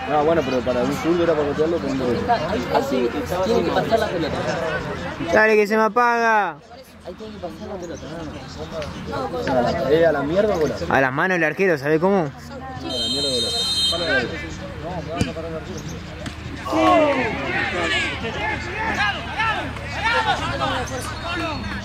No, bueno, pero para un zurdo era para botearlo con un derecho. Así tiene que pasar la pelota. Dale que se me apaga. Ahí tiene que pasar la pelota, nada más. ¿A la mierda o bola? A las manos el arquero, ¿sabe cómo? A la mierda o bola. No, me vas a parar el arquero.